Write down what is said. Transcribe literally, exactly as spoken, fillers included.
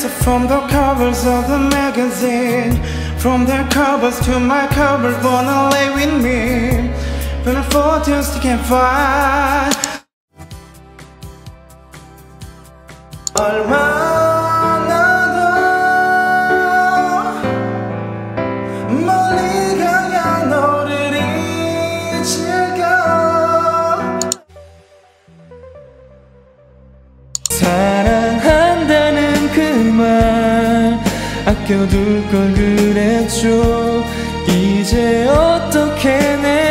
Yes, from the covers of the magazine, from their covers to my covers, wanna lay with me. When the photos you can find. 얼마나 더 멀리 가야 너를 잊을까. 사랑한다는 그 말 아껴둘 걸 그랬죠. 이제 어떻게 내